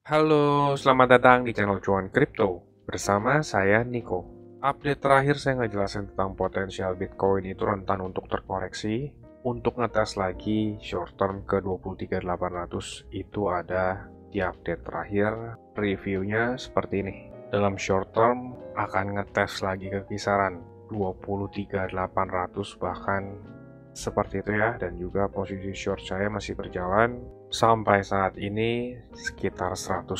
Halo, selamat datang di channel Cuan Crypto. Bersama saya Niko. Update terakhir saya ngejelasin tentang potensial Bitcoin itu rentan untuk terkoreksi. Untuk ngetes lagi short term ke 23.800 itu ada di update terakhir. Reviewnya seperti ini. Dalam short term akan ngetes lagi ke kisaran 23.800 bahkan seperti itu ya, dan juga posisi short saya masih berjalan sampai saat ini sekitar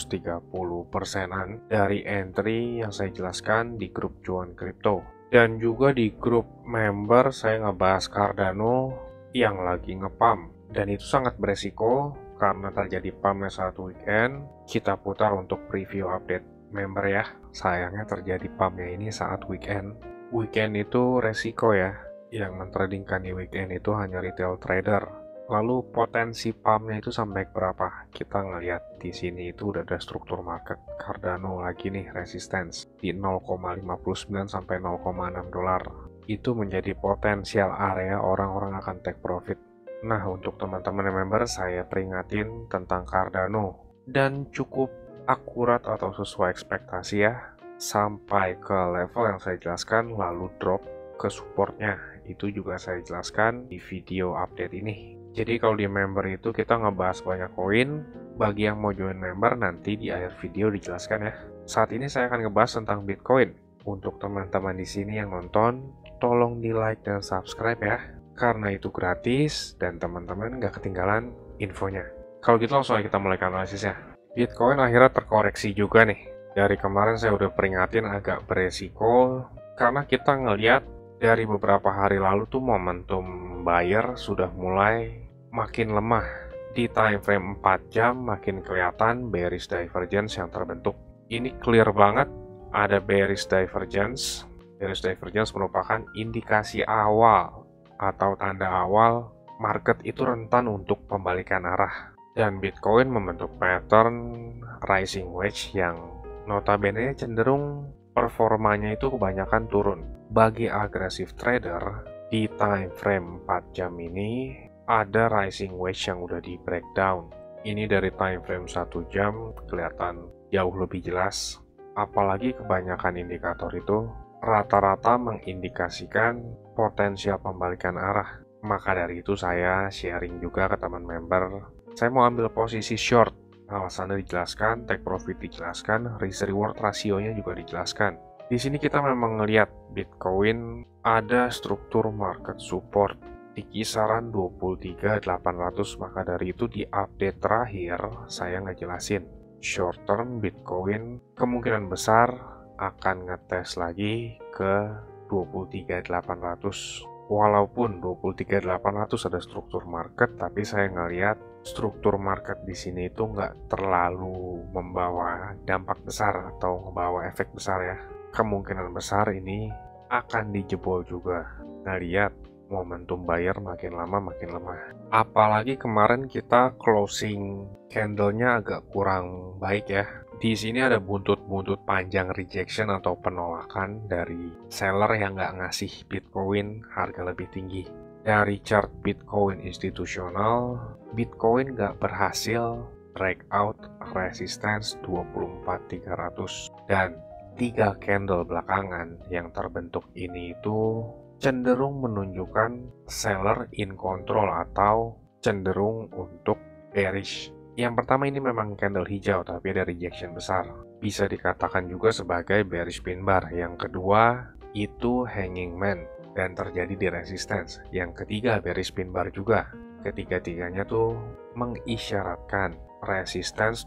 130%-an dari entry yang saya jelaskan di grup Cuan Crypto. Dan juga di grup member saya ngebahas Cardano yang lagi ngepump, dan itu sangat beresiko karena terjadi pumpnya saat weekend. Kita putar untuk preview update member ya. Sayangnya terjadi pumpnya ini saat weekend. Weekend itu resiko ya, yang mentradingkan di weekend itu hanya retail trader. Lalu potensi pumpnya itu sampai berapa? Kita ngelihat di sini itu udah ada struktur market Cardano lagi nih resistance di 0,59 sampai 0,6 dolar. Itu menjadi potensial area orang-orang akan take profit. Nah, untuk teman-teman yang member saya peringatin tentang Cardano dan cukup akurat atau sesuai ekspektasi ya, sampai ke level yang saya jelaskan lalu drop ke supportnya. Itu juga saya jelaskan di video update ini. Jadi kalau di member itu kita ngebahas banyak koin. Bagi yang mau join member nanti di akhir video dijelaskan ya. Saat ini saya akan ngebahas tentang Bitcoin. Untuk teman-teman di sini yang nonton, tolong di like dan subscribe ya. Karena itu gratis dan teman-teman nggak ketinggalan infonya. Kalau gitu langsung aja kita mulai analisisnya. Bitcoin akhirnya terkoreksi juga nih. Dari kemarin saya udah peringatin agak beresiko karena kita ngelihat dari beberapa hari lalu tuh momentum buyer sudah mulai makin lemah. Di time frame 4 jam makin kelihatan bearish divergence yang terbentuk. Ini clear banget ada bearish divergence. Bearish divergence merupakan indikasi awal atau tanda awal market itu rentan untuk pembalikan arah. Dan Bitcoin membentuk pattern rising wedge yang notabene cenderung performanya itu kebanyakan turun. Bagi agresif trader, di time frame 4 jam ini ada rising wedge yang udah di breakdown. Ini dari time frame 1 jam kelihatan jauh lebih jelas. Apalagi kebanyakan indikator itu rata-rata mengindikasikan potensial pembalikan arah. Maka dari itu saya sharing juga ke teman member. Saya mau ambil posisi short. Alasannya dijelaskan, take profit dijelaskan, risk reward rasionya juga dijelaskan. Di sini kita memang ngelihat Bitcoin ada struktur market support di kisaran 23.800, maka dari itu di update terakhir saya ngejelasin short term Bitcoin kemungkinan besar akan ngetes lagi ke 23.800. Walaupun 23.800 ada struktur market, tapi saya ngelihat struktur market di sini itu nggak terlalu membawa dampak besar atau membawa efek besar ya. Kemungkinan besar ini akan dijebol juga. Nah, lihat momentum buyer makin lama makin lemah. Apalagi kemarin kita closing candle-nya agak kurang baik ya. Di sini ada buntut-buntut panjang rejection atau penolakan dari seller yang nggak ngasih Bitcoin harga lebih tinggi. Dari chart Bitcoin institusional, Bitcoin nggak berhasil breakout resistance 24.300 dan 3 candle belakangan yang terbentuk ini itu cenderung menunjukkan seller in control atau cenderung untuk bearish. Yang pertama ini memang candle hijau tapi ada rejection besar. Bisa dikatakan juga sebagai bearish pin bar. Yang kedua itu hanging man dan terjadi di resistance. Yang ketiga bearish pin bar juga. Ketiga-tiganya tuh mengisyaratkan resistance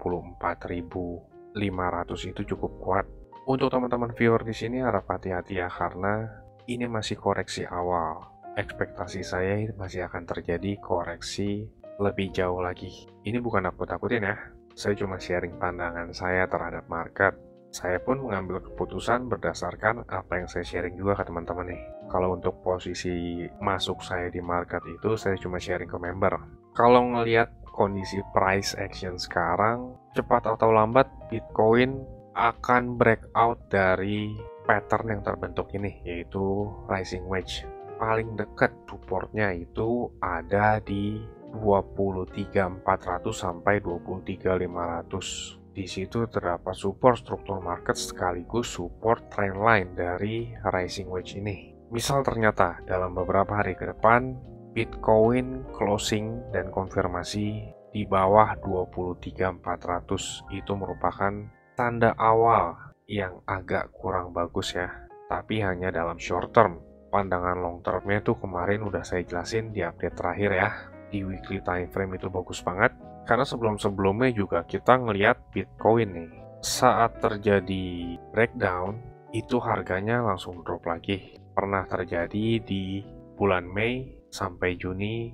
24.500 itu cukup kuat. Untuk teman-teman viewer di sini harap hati-hati ya karena ini masih koreksi awal. Ekspektasi saya masih akan terjadi koreksi lebih jauh lagi. Ini bukan nakut-nakutin ya. Saya cuma sharing pandangan saya terhadap market. Saya pun mengambil keputusan berdasarkan apa yang saya sharing juga ke teman-teman nih. Kalau untuk posisi masuk saya di market itu saya cuma sharing ke member. Kalau ngelihat kondisi price action sekarang, cepat atau lambat Bitcoin akan breakout dari pattern yang terbentuk ini, yaitu rising wedge. Paling dekat supportnya itu ada di 23.400 sampai 23.500. Di situ terdapat support struktur market sekaligus support trendline dari rising wedge ini. Misal ternyata dalam beberapa hari ke depan Bitcoin closing dan konfirmasi di bawah 23.400, itu merupakan tanda awal yang agak kurang bagus ya. Tapi hanya dalam short term. Pandangan long termnya tuh kemarin udah saya jelasin di update terakhir ya. Di weekly time frame itu bagus banget. Karena sebelum-sebelumnya juga kita ngelihat Bitcoin nih, saat terjadi breakdown, itu harganya langsung drop lagi. Pernah terjadi di bulan Mei sampai Juni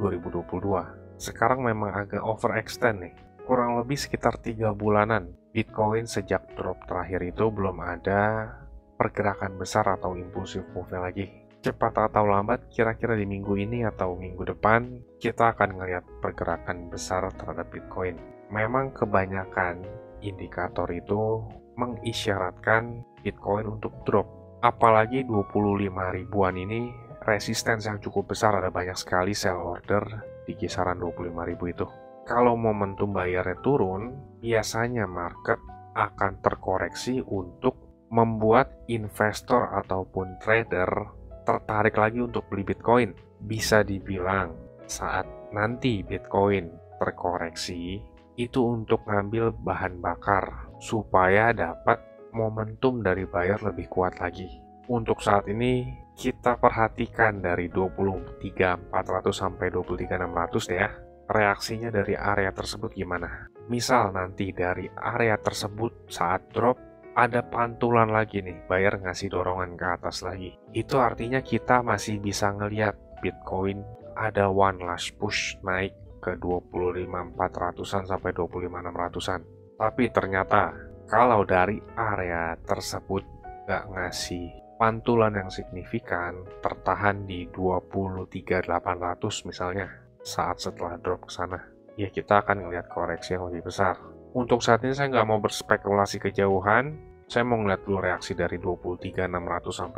2022. Sekarang memang agak overextend nih. Kurang lebih sekitar 3 bulanan, Bitcoin sejak drop terakhir itu belum ada pergerakan besar atau impulsif move lagi. Cepat atau lambat, kira-kira di minggu ini atau minggu depan, kita akan ngelihat pergerakan besar terhadap Bitcoin. Memang kebanyakan indikator itu mengisyaratkan Bitcoin untuk drop. Apalagi 25 ribuan ini, resistance yang cukup besar, ada banyak sekali sell order di kisaran 25 ribu itu. Kalau momentum bayarnya turun, biasanya market akan terkoreksi untuk membuat investor ataupun trader tertarik lagi untuk beli Bitcoin. Bisa dibilang saat nanti Bitcoin terkoreksi, itu untuk ngambil bahan bakar supaya dapat momentum dari buyer lebih kuat lagi. Untuk saat ini kita perhatikan dari 23.400 sampai 23.600 deh ya. Reaksinya dari area tersebut gimana? Misal nanti dari area tersebut saat drop ada pantulan lagi nih, buyer ngasih dorongan ke atas lagi. Itu artinya kita masih bisa ngelihat Bitcoin ada one last push naik ke 25.400-an sampai 25.600-an. Tapi ternyata kalau dari area tersebut nggak ngasih pantulan yang signifikan, tertahan di 23.800 misalnya, saat setelah drop ke sana, ya kita akan ngelihat koreksi yang lebih besar. Untuk saat ini saya nggak mau berspekulasi kejauhan, saya mau ngeliat dulu reaksi dari 23.600 sampai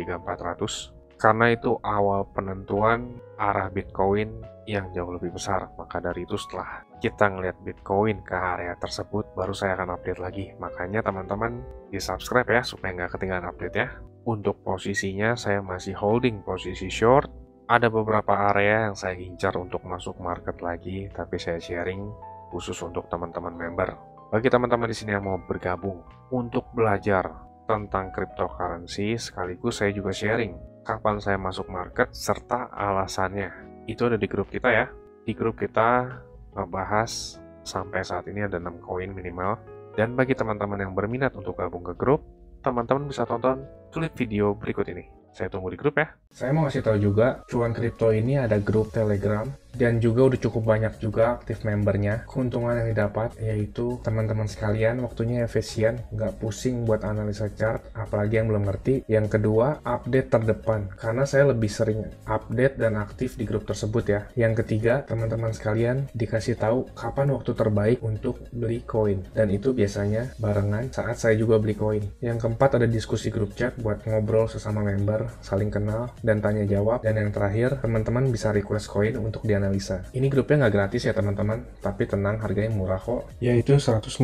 23.400, karena itu awal penentuan arah Bitcoin yang jauh lebih besar. Maka dari itu setelah kita ngeliat Bitcoin ke area tersebut, baru saya akan update lagi. Makanya teman-teman di subscribe ya, supaya nggak ketinggalan update ya. Untuk posisinya saya masih holding posisi short. Ada beberapa area yang saya incar untuk masuk market lagi, tapi saya sharing khusus untuk teman-teman member. Bagi teman-teman di sini yang mau bergabung untuk belajar tentang cryptocurrency, sekaligus saya juga sharing kapan saya masuk market serta alasannya. Itu ada di grup kita ya. Di grup kita ngebahas sampai saat ini ada 6 koin minimal. Dan bagi teman-teman yang berminat untuk gabung ke grup, teman-teman bisa tonton klip video berikut ini. Saya tunggu di grup ya. Saya mau kasih tahu juga, Cuan Kripto ini ada grup Telegram dan juga udah cukup banyak juga aktif membernya. Keuntungan yang didapat yaitu teman-teman sekalian waktunya efisien, nggak pusing buat analisa chart, apalagi yang belum ngerti. Yang kedua, update terdepan, karena saya lebih sering update dan aktif di grup tersebut ya. Yang ketiga, teman-teman sekalian dikasih tahu kapan waktu terbaik untuk beli koin, dan itu biasanya barengan saat saya juga beli koin. Yang keempat, ada diskusi grup chat buat ngobrol sesama member, saling kenal dan tanya jawab. Dan yang terakhir, teman-teman bisa request koin untuk dianalisa. Ini grupnya nggak gratis ya teman-teman, tapi tenang, harganya murah kok, yaitu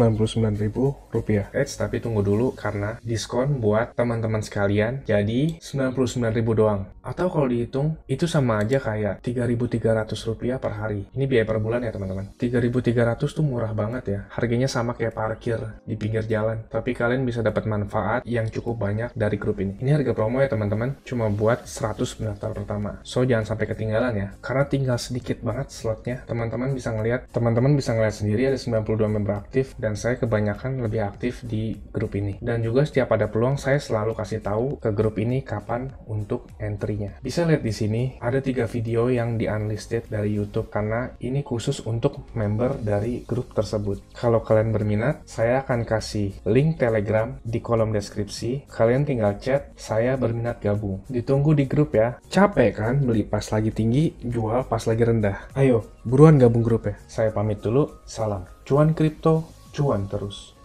Rp199.000. Tapi tunggu dulu, karena diskon buat teman-teman sekalian jadi Rp99.000 doang. Atau kalau dihitung itu sama aja kayak Rp3.300 per hari. Ini biaya per bulan ya teman-teman. 3.300 tuh murah banget ya. Harganya sama kayak parkir di pinggir jalan, tapi kalian bisa dapat manfaat yang cukup banyak dari grup ini. Ini harga promo ya teman-teman, cuma buat 100 pendaftar pertama. So jangan sampai ketinggalan ya, karena tinggal sedikit banget slotnya. Teman-teman bisa ngelihat sendiri ada 92 member aktif, dan saya kebanyakan lebih aktif di grup ini. Dan juga setiap ada peluang saya selalu kasih tahu ke grup ini kapan untuk entry-nya. Bisa lihat di sini ada 3 video yang di unlisted dari YouTube, karena ini khusus untuk member dari grup tersebut. Kalau kalian berminat, saya akan kasih link Telegram di kolom deskripsi. Kalian tinggal chat, saya berminat gabung. Ditunggu di grup ya. Capek kan beli pas lagi tinggi, jual pas lagi rendah? Ayo, buruan gabung grup ya. Saya pamit dulu, salam. Cuan kripto, cuan terus.